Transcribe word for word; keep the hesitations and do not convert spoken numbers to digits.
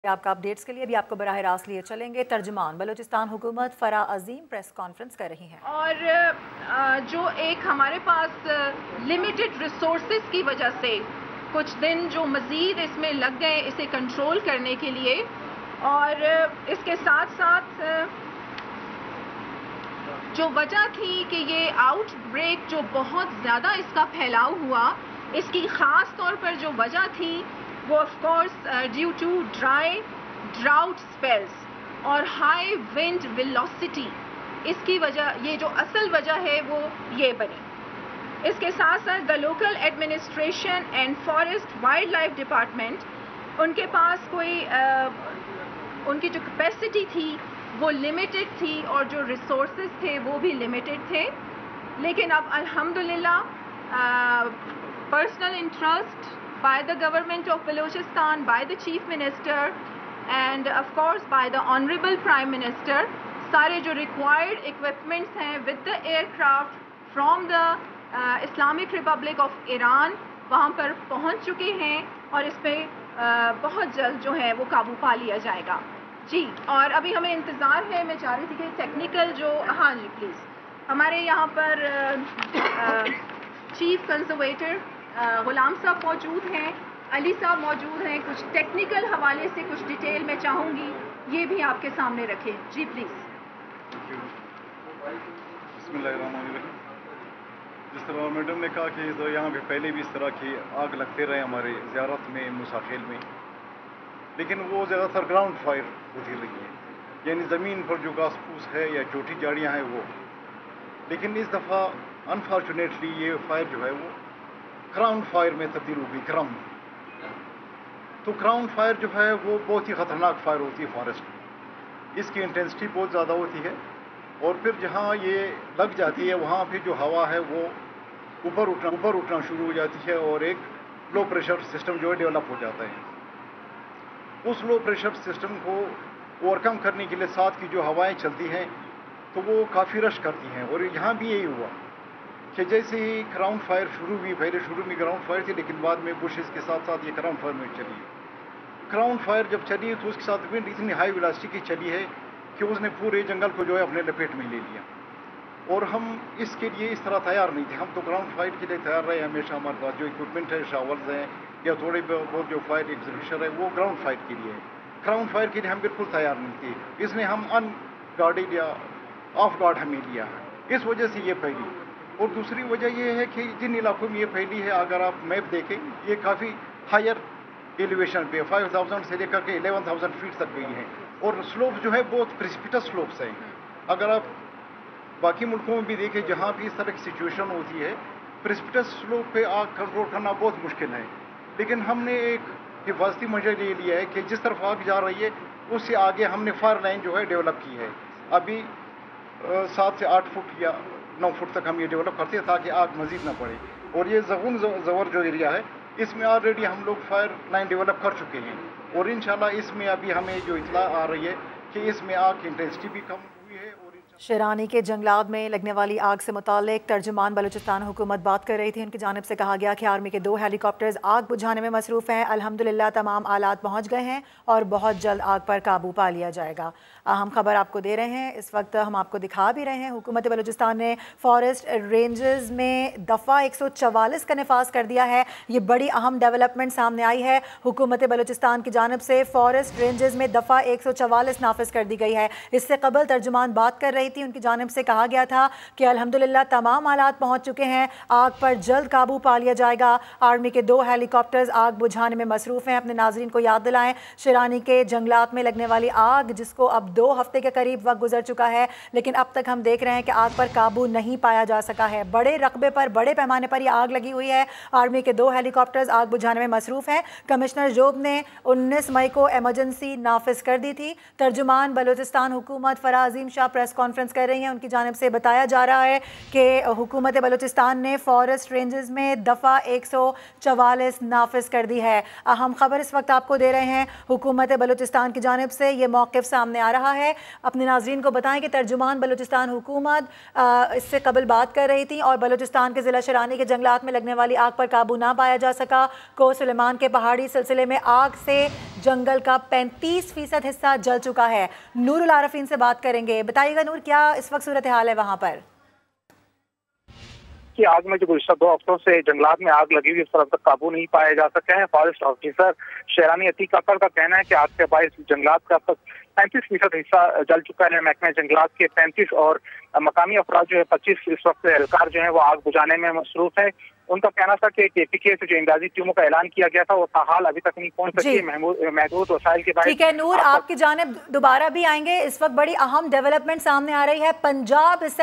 आपका अपडेट्स के लिए भी आपको बराह रास्त लिए चलेंगे। तर्जुमान बलूचिस्तान हुकूमत फराह अजीम प्रेस कॉन्फ्रेंस कर रही हैं और जो एक हमारे पास लिमिटेड रिसोर्सेज की वजह से कुछ दिन जो मज़ीद इसमें लग गए इसे कंट्रोल करने के लिए, और इसके साथ साथ जो वजह थी कि ये आउटब्रेक जो बहुत ज़्यादा इसका फैलाव हुआ, इसकी ख़ास तौर पर जो वजह थी वो of course due to dry drought spells और हाई विंड वेलोसिटी, इसकी वजह, ये जो असल वजह है वो ये बनी। इसके साथ साथ the local administration and forest wildlife department, उनके पास कोई आ, उनकी जो कैपेसिटी थी वो लिमिटेड थी और जो रिसोर्सेज थे वो भी लिमिटेड थे। लेकिन अब अल्हम्दुलिल्लाह personal interest by the government of Balochistan, by the chief minister and of course by the honorable prime minister, सारे जो required equipments हैं with the aircraft from the uh, Islamic Republic of Iran वहाँ पर पहुँच चुके हैं और इस पे uh, बहुत जल्द जो है वो काबू पा लिया जाएगा जी। और अभी हमें इंतज़ार है, मैं चाह रही थी कि टेक्निकल जो, हाँ जी प्लीज़, हमारे यहाँ पर चीफ कंजर्वेटर गुलाम साहब मौजूद हैं, अली साहब मौजूद हैं, कुछ टेक्निकल हवाले से कुछ डिटेल मैं चाहूँगी ये भी आपके सामने रखें जी प्लीज़। बिस्मिल्लाहिर्रहमानिर्रहीम। जिस तरह मैडम ने कहा कि तो यहाँ पे पहले भी इस तरह की आग लगते रहे हमारे ज़ियारत में, मुसाखिल में, लेकिन वो ज़्यादातर ग्राउंड फायर होती रही है, यानी ज़मीन पर जो घास फूस है या छोटी झाड़ियाँ हैं वो। लेकिन इस दफ़ा अनफॉर्चुनेटली ये फायर जो है वो क्राउन फायर में तब्दील हो गई। क्राउन तो क्राउन फायर जो है वो बहुत ही ख़तरनाक फायर होती है फॉरेस्ट में, इसकी इंटेंसिटी बहुत ज़्यादा होती है और फिर जहाँ ये लग जाती है वहाँ पे जो हवा है वो ऊपर उठना ऊपर उठना शुरू हो जाती है और एक लो प्रेशर सिस्टम जो है डेवलप हो जाता है। उस लो प्रेशर सिस्टम को ओवरकम करने के लिए साथ की जो हवाएँ चलती हैं तो वो काफ़ी रश करती हैं। और यहाँ भी यही हुआ कि जैसे ही क्राउन फायर शुरू हुई, पहले शुरू में ग्राउंड फायर थी लेकिन बाद में बुशेस के साथ साथ ये क्राउन फायर में चली। क्राउन फायर जब चली तो उसके साथ विंड इतनी हाई वेलोसिटी की चली है कि उसने पूरे जंगल को जो है अपने लपेट में ले लिया। और हम इसके लिए इस तरह तैयार नहीं थे, हम तो ग्राउंड फायर के लिए तैयार रहे हमेशा। हमारे पास जो इक्विपमेंट है, शावर्स हैं या थोड़े बहुत जो फायर एग्जीक्यूशन है वो ग्राउंड फायर के लिए है। क्राउन फायर के लिए हम बिल्कुल तैयार नहीं थे, इसने हम अनगार्डेड या ऑफ गार्ड हमें लिया, इस वजह से ये फैली। और दूसरी वजह यह है कि जिन इलाकों में ये फैली है, अगर आप मैप देखें ये काफ़ी हायर एलिवेशन पे फाइव थाउजेंड से लेकर के इलेवन थाउजेंड फीट तक गई है और स्लोप जो है बहुत प्रिसिपिटस स्लोप्स हैं। अगर आप बाकी मुल्कों में भी देखें जहाँ भी इस तरह की सिचुएशन होती है, प्रिसिपिटस स्लोप पे आग कंट्रोल करना बहुत मुश्किल है। लेकिन हमने एक हिफाजती मजर ये लिया है कि जिस तरफ आग जा रही है उससे आगे हमने फायर लाइन जो है डेवलप की है। अभी सात से आठ फुट या नौ फुट तक हम ये डेवलप करते हैं ताकि आग मजीद ना बढ़े। और ये जगुन जवर जो एरिया है इसमें ऑलरेडी हम लोग फायर लाइन डेवलप कर चुके हैं और इंशाल्लाह इसमें अभी हमें जो इतला आ रही है कि इसमें आग की इंटेंसिटी भी कम हुई है। और शेरानी के जंगलात में लगने वाली आग से मुतालिक तर्जुमान बलूचिस्तान हुकूमत बात कर रही थी। उनकी जानिब से कहा गया कि आर्मी के दो हेलीकॉप्टर्स आग बुझाने में मसरूफ़ हैं। अल्हम्दुलिल्लाह तमाम आलात पहुँच गए हैं और बहुत जल्द आग पर काबू पा लिया जाएगा। अहम खबर आपको दे रहे हैं, इस वक्त हम आपको दिखा भी रहे हैं। हुकूमत बलूचिस्तान ने फॉरेस्ट रेंजेस में दफ़ा एक सौ चवालीस का नफाज कर दिया है। ये बड़ी अहम डेवलपमेंट सामने आई है। हुकूमत बलूचिस्तान की जानिब से फॉरेस्ट रेंजेस में दफ़ा एक सौ चवालीस नाफिज कर दी गई है। इससे कबल तर्जुमान बात कर रही थी, उनकी जानिब से कहा गया था कि अल्हम्दुलिल्लाह तमाम आलात पहुँच चुके हैं, आग पर जल्द काबू पा लिया जाएगा। आर्मी के दो हेलीकॉप्टर्स आग बुझाने में मसरूफ़ हैं। अपने नाजरीन को याद दिलाएं, शेरानी के जंगलात में लगने वाली आग जिसको अब दो हफ्ते के करीब वक्त गुजर चुका है, लेकिन अब तक हम देख रहे हैं कि आग पर काबू नहीं पाया जा सका है। बड़े रकबे पर, बड़े पैमाने पर यह आग लगी हुई है। आर्मी के दो हेलीकॉप्टर्स आग बुझाने में मसरूफ़ हैं। कमिश्नर जोब ने उन्नीस मई को एमरजेंसी नाफिज कर दी थी। तर्जुमान बलूचिस्तान हुकूमत Farah Azeem Shah press conference conference کر رہی ہیں، ان کی جانب سے بتایا جا رہا ہے کہ حکومت بلوچستان نے فارسٹ رینجز میں دفعہ ایک سو چوالیس نافذ کر دی ہے۔ اہم خبر اس وقت آپ کو دے رہے ہیں حکومت بلوچستان کی جانب سے، یہ موقف سامنے آ رہا ہے۔ اپنے ناظرین کو بتائیں کہ ترجمان بلوچستان حکومت اس سے قبل بات کر رہی تھی اور بلوچستان کے ضلع شرانی کے جنگلات میں لگنے والی آگ پر قابو نہ پایا جا سکا۔ کو سلیمان کے پہاڑی سلسلے میں آگ سے جنگل کا پینتیس فیصد حصہ جل چکا ہے۔ نور العارفین سے بات کریں گے، بتائیے گا نور کیا اس وقت صورتحال ہے وہاں پر؟ کہ آگ میں جو گزشتہ دو ہفتوں سے جنگلات میں آگ لگی ہوئی اس پر اب تک قابو نہیں پایا جا سکا ہے۔ فارسٹ آفیسر شیرانی عتیق اکبر کا کہنا ہے کہ آگ کے باعث جنگلات کا پینتیس فیصد حصہ جل چکا ہے۔ محکمہ جنگلات کے پینتیس اور مقامی افراد جو ہے پچیس اس وقت اہلکار جو ہیں وہ آگ بجھانے میں مصروف ہے۔ ان کا کہنا تھا کہ کے پی کے سے جو امدادی ٹیموں کا اعلان کیا گیا تھا وہ تاحال ابھی تک نہیں پہنچ سکی، محدود وسائل کے باعث۔ ٹھیک ہے نور، آپ کی جانب دوبارہ بھی آئیں گے۔ اس وقت بڑی اہم ڈیولپمنٹ سامنے آ رہی ہے، پنجاب